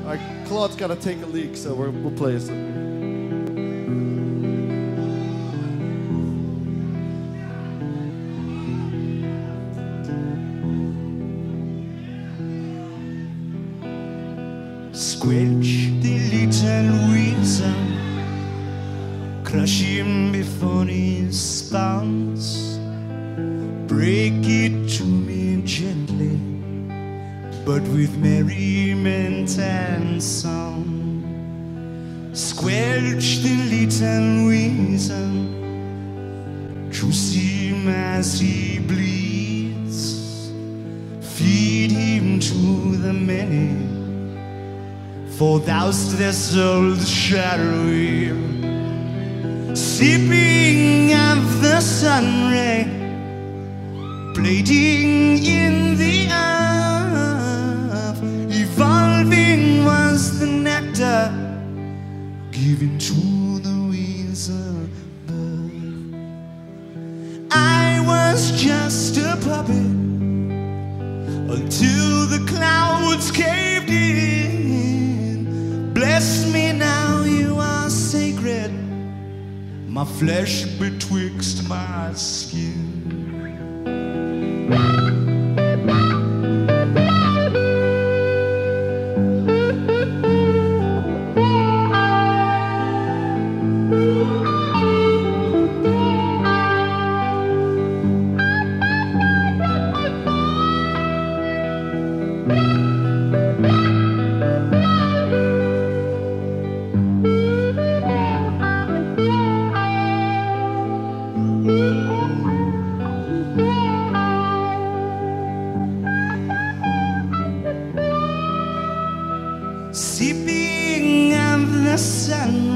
Claude's got to take a leak, so we'll play something. Squelch the little winds, crush him before he spouts. Break it to me gently, but with merriment and song. Squelch the little reason, choose him as he bleeds. Feed him to the many, for thou'st their souls shadowy. Sipping of the sun ray, bleeding in the earth, evolving was the nectar given to the winds above. I was just a puppet until the clouds caved in. Bless me now, you are sacred, my flesh betwixt my skin. Sipping of the sun